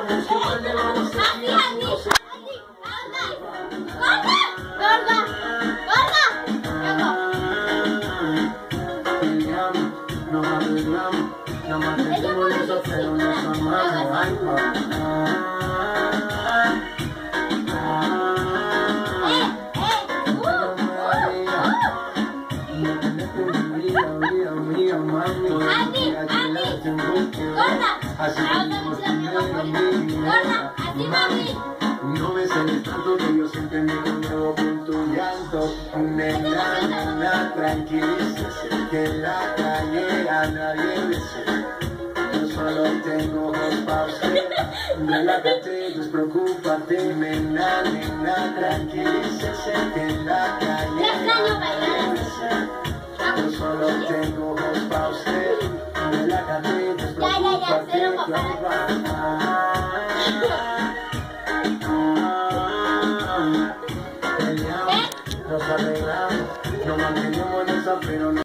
vamos, que mal le vamos a Así, así, no sé. así. Gorda, gorda, gorda. Peleamos, nos arreglamos, nos mantenemos en eso, pero nos amamos. Ay, no me sales tanto que yo siempre me conmuevo con tu llanto. Nena, nena, tranquilícese, que en la calle a nadie le sé. Yo solo tengo ojos pa' usted. Relájate, despreocúpate, nena, nena, tranquilícese, que en la calle a nadie le sé. Yo solo tengo ojos pa' usted. Relájate, despreocúpate, nos arreglamos, nos mantenemos en esa, pero no.